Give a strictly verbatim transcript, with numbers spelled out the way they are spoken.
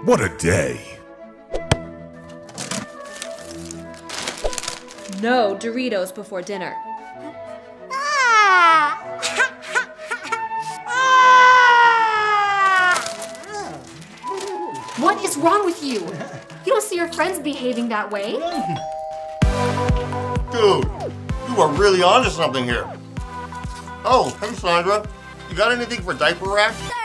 What a day. No Doritos before dinner. What is wrong with you? You don't see your friends behaving that way. Dude, you are really onto something here. Oh, hey Sandra, you got anything for diaper rash?